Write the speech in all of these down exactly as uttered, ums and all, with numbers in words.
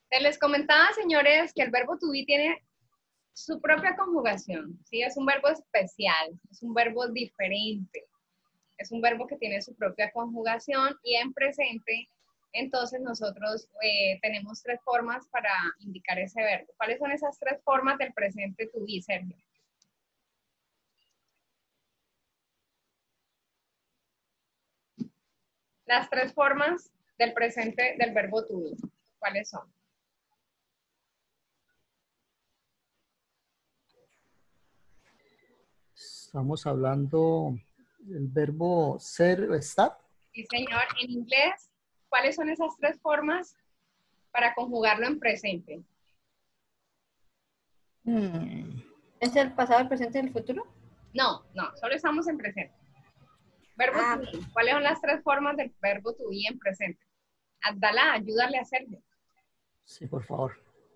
Se les comentaba, señores, que el verbo to be tiene su propia conjugación, ¿sí? Es un verbo especial, es un verbo diferente, es un verbo que tiene su propia conjugación y en presente, entonces nosotros eh, tenemos tres formas para indicar ese verbo. ¿Cuáles son esas tres formas del presente to be, Sergio? Las tres formas del presente del verbo to be, ¿cuáles son? Estamos hablando del verbo ser o estar. Sí, señor. En inglés, ¿cuáles son esas tres formas para conjugarlo en presente? Hmm. ¿Es el pasado, el presente y el futuro? No, no, solo estamos en presente. Verbo Ah. to be. ¿Cuáles son las tres formas del verbo to be en presente? Abdalá, ayúdale a hacerlo. Sí, por favor.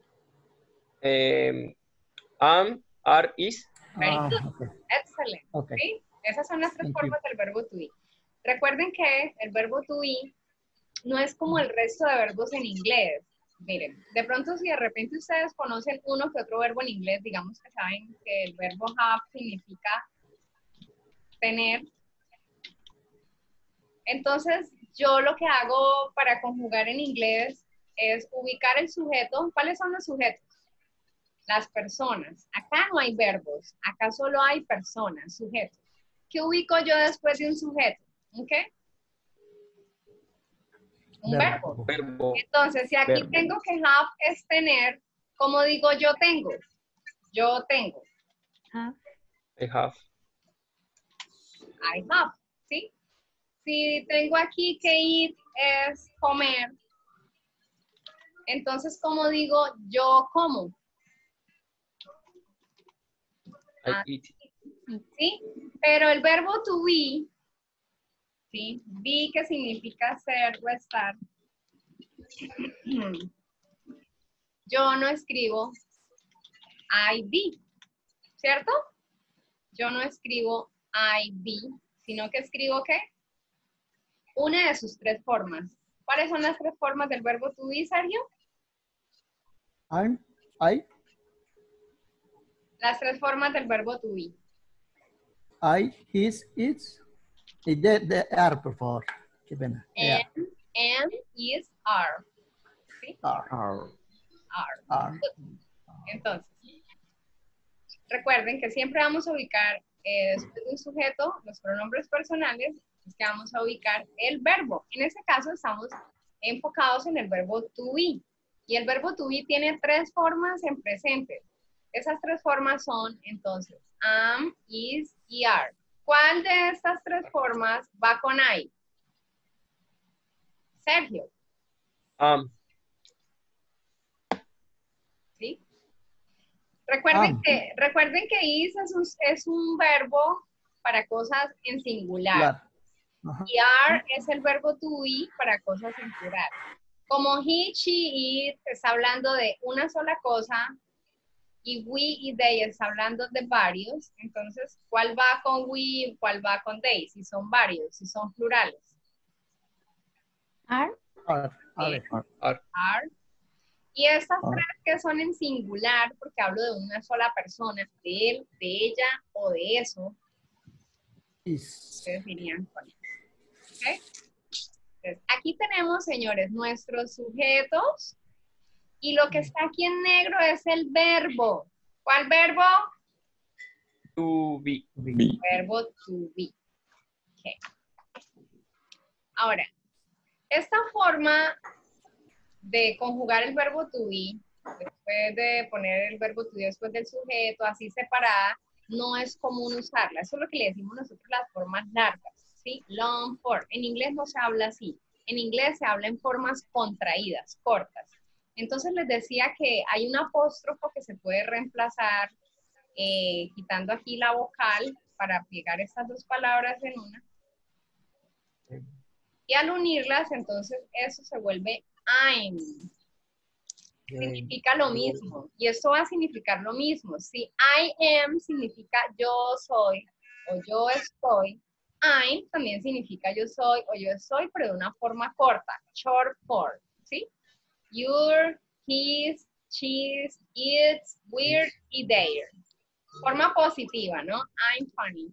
Um, am, are, is. Very Ah, good. okay. Excellent. Okay. ¿Sí? Esas son las tres Thank formas you. del verbo to be. Recuerden que el verbo to be no es como el resto de verbos en inglés. Miren, de pronto si de repente ustedes conocen uno que otro verbo en inglés, digamos que saben que el verbo have significa tener. Entonces, yo lo que hago para conjugar en inglés es ubicar el sujeto. ¿Cuáles son los sujetos? Las personas. Acá no hay verbos, acá solo hay personas, sujetos. ¿Qué ubico yo después de un sujeto? ¿Un qué? Un verbo. Verbo. Entonces, si aquí Verbo. tengo que have es tener, ¿cómo digo yo tengo? Yo tengo. I have. I have, ¿sí? Si tengo aquí que eat es comer, entonces, ¿cómo digo yo como? I Ah, eat. ¿sí? Pero el verbo to be, ¿sí? Be, que significa ser o estar. Yo no escribo I be, ¿cierto? Yo no escribo I be, sino que escribo ¿qué? Una de sus tres formas. ¿Cuáles son las tres formas del verbo to be, Sergio? I'm, I, Las tres formas del verbo to be. I, his, its. Y de, de are, por favor. Qué pena. And, and, is, are. ¿Sí? Are. Are. Are. Are. Entonces, recuerden que siempre vamos a ubicar eh, después de un sujeto los pronombres personales, es que vamos a ubicar el verbo. En este caso estamos enfocados en el verbo to be. Y el verbo to be tiene tres formas en presente. Esas tres formas son, entonces, am, is y are. ¿Cuál de estas tres formas va con I? Sergio. Am. ¿Sí? Recuerden, Am. que, recuerden que is es un, es un verbo para cosas en singular. Claro. Ajá. Y are es el verbo to be para cosas en plural. Como he, she, it está hablando de una sola cosa y we y they está hablando de varios, entonces, ¿cuál va con we y cuál va con they? Si son varios, si son plurales. Are. Are. Are. Are. Are. Are. Y estas Are. tres que son en singular, porque hablo de una sola persona, de él, de ella o de eso, Is. ustedes dirían con eso. ¿Okay? Entonces, aquí tenemos, señores, nuestros sujetos y lo que está aquí en negro es el verbo. ¿Cuál verbo? To be. Be. Verbo to be. Okay. Ahora, esta forma de conjugar el verbo to be, después de poner el verbo to be después del sujeto, así separada, no es común usarla. Eso es lo que le decimos nosotros las formas largas, ¿sí? Long form. En inglés no se habla así. En inglés se habla en formas contraídas, cortas. Entonces les decía que hay un apóstrofo que se puede reemplazar eh, quitando aquí la vocal para pegar estas dos palabras en una. Y al unirlas, entonces eso se vuelve I'm. Significa lo mismo. Y esto va a significar lo mismo. Si I am significa yo soy o yo estoy, I'm también significa yo soy o yo estoy, pero de una forma corta. Short form. ¿Sí? You're, his, she's, it's, we're y they're. Forma positiva, ¿no? I'm funny.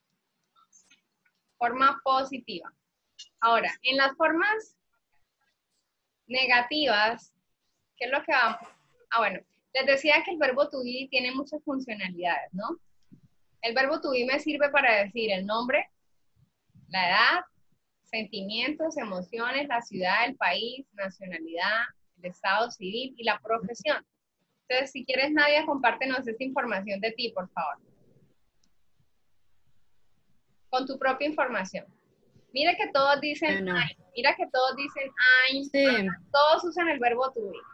Forma positiva. Ahora, en las formas negativas, ¿qué es lo que vamos? Ah, bueno, les decía que el verbo to be tiene muchas funcionalidades, ¿no? El verbo to be me sirve para decir el nombre, la edad, sentimientos, emociones, la ciudad, el país, nacionalidad, el estado civil y la profesión. Entonces, si quieres, Nadia, compártenos esta información de ti, por favor. Con tu propia información. Mira que todos dicen Bueno. I'm. Mira que todos dicen I'm. Sí. Todos usan el verbo to be.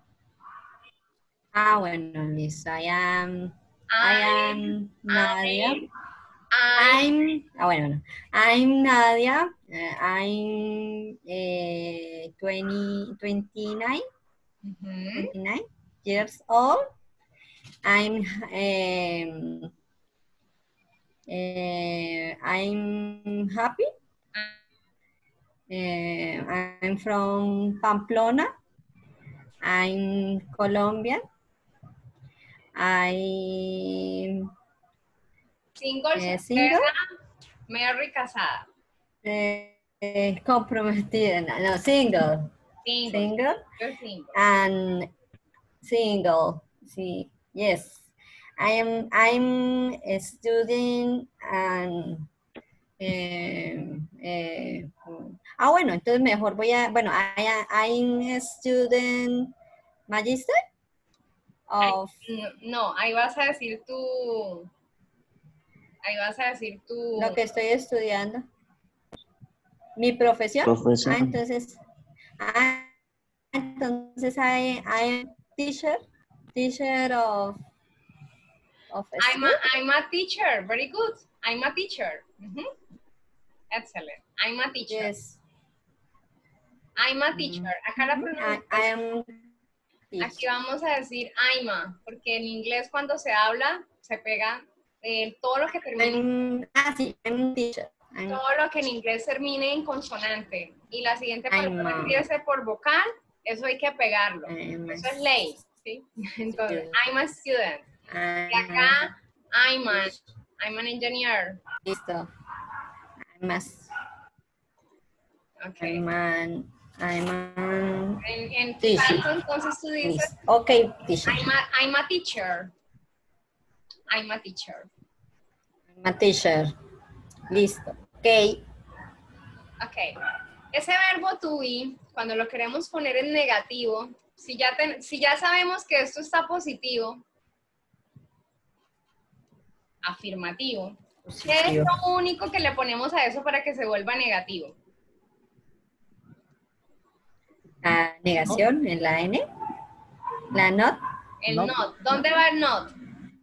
Ah, bueno, listo. I am, I am Nadia. I'm, I'm, ah, bueno, bueno. I'm Nadia. Uh, I'm eh, twenty, twenty-nine, Ujú. twenty-nine years old. I'm, um, eh, I'm happy. Uh, I'm from Pamplona. I'm Colombian. I'm Single, eh, soltera, single. marry, casada. Eh, eh, comprometida, no, no, single. Single. Single. You're single. And single. Sí, yes. I am, I'm a student and eh, eh, ah, bueno, entonces mejor voy a, bueno, I, am- I'm a student magister of, No, ahí vas a decir tu... Ahí vas a decir tu... lo que estoy estudiando. Mi profesión. Profesión. Ah, entonces, ah, entonces I, I am teacher, teacher of, of I'm a, school. I'm a teacher. Very good. I'm a teacher. Ujú. Excellent. I'm a teacher. Yes. I'm a teacher. Acá la I, pronunciación. I am Aquí teacher. vamos a decir I'm a, porque en inglés cuando se habla se pega eh, todo lo que termine, I'm, ah, sí, I'm teacher. I'm, todo lo que en inglés termine en consonante y la siguiente I'm palabra a- empiece por vocal, eso hay que pegarlo. I'm a Eso es ley, ¿sí? Entonces, student. I'm a student. Y I'm acá, I'm an, I'm an engineer. listo. I'm a, Okay. I'm an, I'm an En, en tu teacher. caso, entonces tú dices, Listo. Ok, teacher. I'm a, I'm a teacher. I'm a teacher. I'm a teacher. Listo. Ok. Ok. Ese verbo to be, cuando lo queremos poner en negativo, si ya, ten- si ya sabemos que esto está positivo, afirmativo, ¿qué es Positivo. lo único que le ponemos a eso para que se vuelva negativo? La negación en la N. La not. El Not. not. ¿Dónde va el not?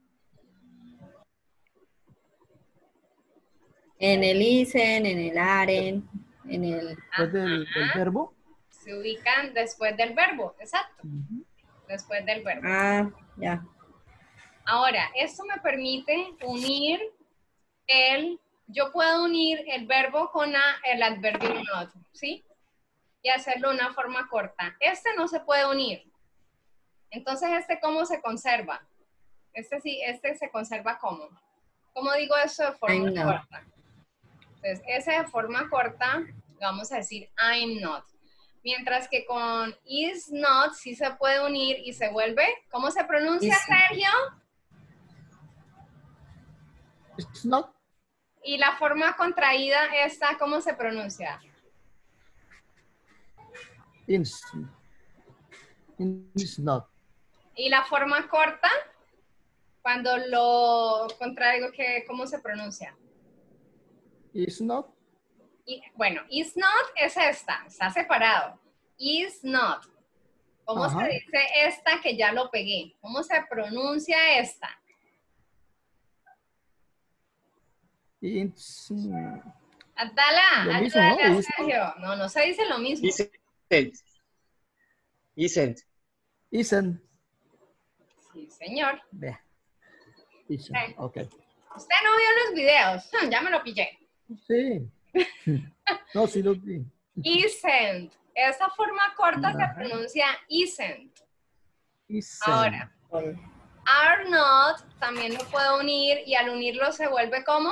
En el isen, en el aren, en el... Después del, del Ajá. verbo. Se ubican después del verbo, exacto, Ujú. después del verbo. Ah, ya. Ahora, esto me permite unir el, yo puedo unir el verbo con la- el adverbio not, ¿sí? Y hacerlo de una forma corta. Este no se puede unir. Entonces, ¿este cómo se conserva? Este sí, este se conserva ¿cómo? ¿Cómo digo eso de forma I'm not. corta? Entonces, ese de forma corta, vamos a decir I'm not. Mientras que con is not sí se puede unir y se vuelve, ¿cómo se pronuncia, Is- Sergio? It's not. Y la forma contraída esta, ¿cómo se pronuncia? It's, it's not. Y la forma corta, cuando lo contraigo, ¿qué, ¿cómo se pronuncia? It's not. Y, bueno, is not es esta, está separado. Is not. ¿Cómo Ajá. se dice esta que ya lo pegué? ¿Cómo se pronuncia esta? It's. mm, Atala, Lo mismo, ayúdale a ¿no? Is- Sergio. No, no se dice lo mismo. Isn't. Isn't. Isn't. Sí, señor. Vea. Isn't. Sí. Ok. Usted no vio los videos. Ya me lo pillé. Sí. No, sí lo vi. Isn't. Esa forma corta se Ajá. pronuncia isn't. Isn't. Ahora, are not también lo puedo unir y al unirlo se vuelve como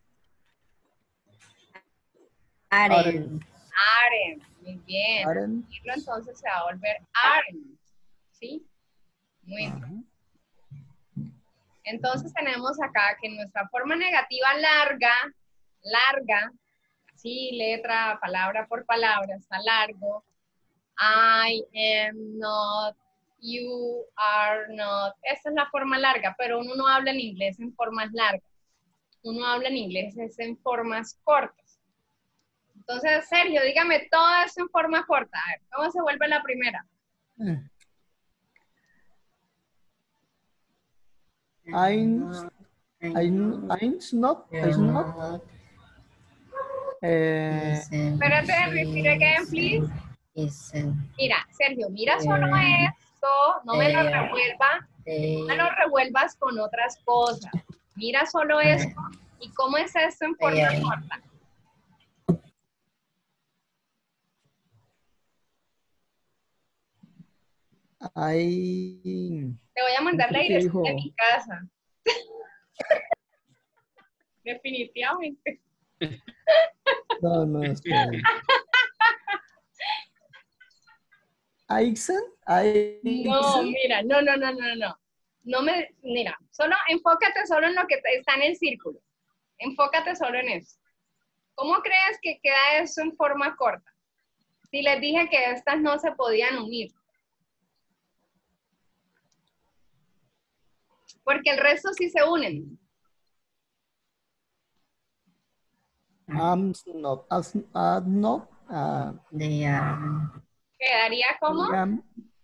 Aren't. aren't. Muy bien. Al Aren't. unirlo entonces se va a volver aren't. ¿Sí? Muy bien. Ajá. Entonces tenemos acá que nuestra forma negativa larga, larga, sí, letra, palabra por palabra, está largo. I am not, you are not. Esa es la forma larga, pero uno no habla en inglés en formas largas. Uno habla en inglés es en formas cortas. Entonces, Sergio, dígame todo eso en forma corta. A ver, ¿cómo se vuelve la primera? Mm. I'm, I'm, I'm not, I'm not. Eh, Espérate, repeat again, please. Isn't. Mira, Sergio, mira solo Eh, esto, no me lo eh, revuelva, no me lo revuelvas con otras cosas. Mira solo esto. ¿Y cómo es esto en forma eh, corta? I, Te voy a mandar la ¿qué dirección de dijo? mi casa. Definitivamente. No, no, espera. Isn't, I, No, mira, no, no, no, no, no. No me, mira, solo enfócate solo en lo que está en el círculo. Enfócate solo en eso. ¿Cómo crees que queda eso en forma corta? Si les dije que estas no se podían unir. Porque el resto sí se unen. am not, as, uh, not, uh, they are. Quedaría como am,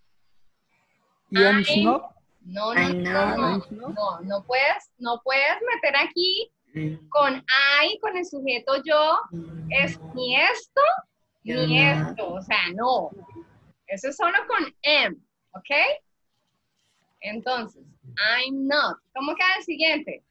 am I- not, no, no, I'm no, not. no, I'm not. no, no puedes, no puedes meter aquí Mm, con I, con el sujeto yo, es ni esto, ni Yeah. esto, o sea, no. Eso es solo con am, ¿ok? Entonces, I'm not. ¿Cómo queda el siguiente?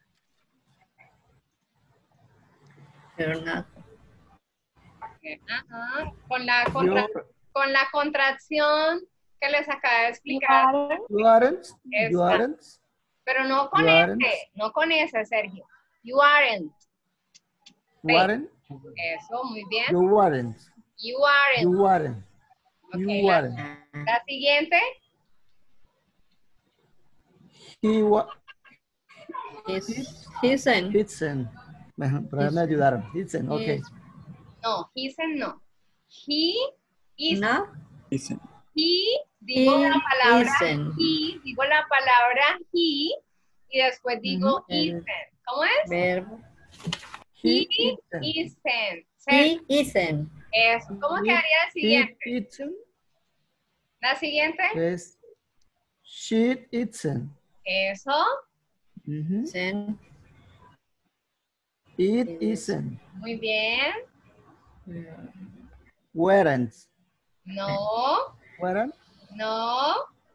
You're not. Eh, ajá, Con la contra- You're, con la contracción que les acabé de explicar, you aren't, Esta. you aren't, pero no con You aren't. ese, no con ese, Sergio. You aren't. you aren't, Eso, muy bien. you aren't, You aren't. you aren't, Ok, you la, aren't. la siguiente, He wa, He's, isn't. isn't. Mejor, pero ya me ayudaron. Isn't, ok. He's no, isn't no. He is, not. Isn't. he, digo He la palabra isn't. he, digo la palabra he, y después digo Ujú. isn't. ¿Cómo es? Verbo. He He isn't. isn't. He isn't. Eso. ¿Cómo He- quedaría la He siguiente? isn't. La siguiente, Es she isn't. eso. Ujú. Isn't. It Is- isn't. Muy bien. Weren't. No, Weren't. no.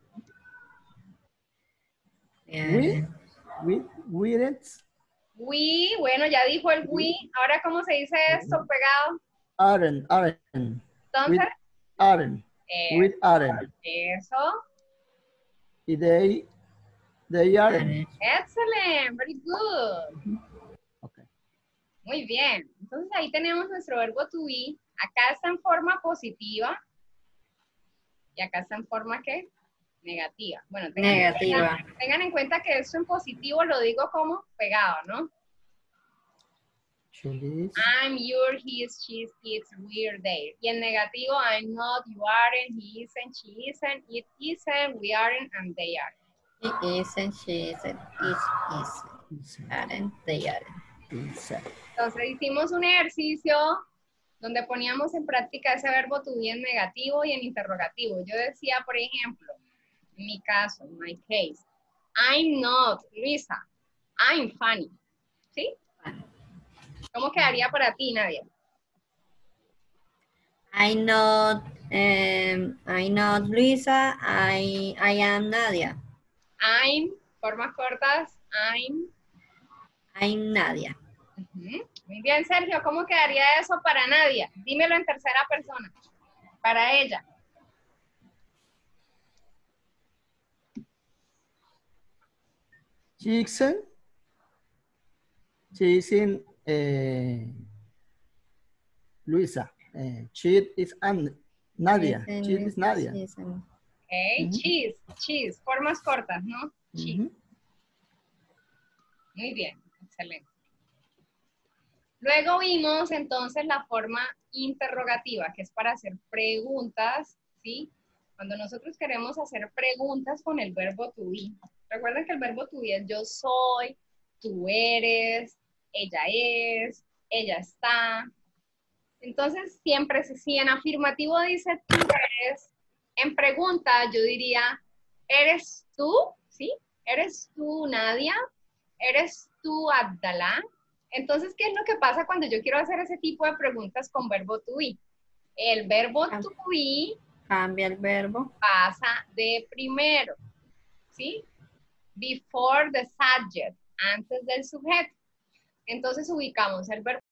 Yeah. We. We. Weren't. We, bueno, ya dijo el we. Ahora, ¿cómo se dice esto pegado? Aren't. Aren't. With Entonces, aren't. eh, With aren't. eso. Y they. They aren't. Aren't. Excellent, very good. Okay. Muy bien. Entonces ahí tenemos nuestro verbo to be. Acá está en forma positiva. Y acá está en forma, ¿qué? Negativa. Bueno, tengan, En Negativa. cuenta, tengan en cuenta que esto en positivo lo digo como pegado, ¿no? Actually, I'm, you're, he's, she's, it's, we're, they. Y en negativo, I'm not, you aren't, he isn't, she isn't, it isn't, we aren't, and they aren't. He isn't. She isn't. It isn't. isn't. Aren't. They aren't. Isn't. Entonces hicimos un ejercicio donde poníamos en práctica ese verbo to be en negativo y en interrogativo. Yo decía, por ejemplo, en mi caso, in my case, I'm not, Luisa, I'm funny. ¿Sí? ¿Cómo quedaría para ti, Nadia? I not. Um, I not Luisa. I. I am Nadia. I'm, formas cortas, I'm. I'm Nadia. Ujú. Muy bien, Sergio, ¿cómo quedaría eso para Nadia? Dímelo en tercera persona. Para ella. Jackson. Jason, eh, Luisa. Eh, she is Ann- Nadia. Jason She is Nadia. Jason. Ok, Ujú. cheese, cheese, formas cortas, ¿no? Cheese. Ujú. Muy bien, excelente. Luego vimos entonces la forma interrogativa, que es para hacer preguntas, ¿sí? Cuando nosotros queremos hacer preguntas con el verbo to be. Recuerden que el verbo to be es yo soy, tú eres, ella es, ella está. Entonces, siempre, si en afirmativo dice tú eres, en pregunta yo diría, ¿eres tú? ¿Sí? ¿Eres tú, Nadia? ¿Eres tú, Abdalá? Entonces, ¿qué es lo que pasa cuando yo quiero hacer ese tipo de preguntas con verbo to be? El verbo Ah. to be Cambia el verbo. pasa de primero, ¿sí? Before the subject, antes del sujeto. Entonces ubicamos el verbo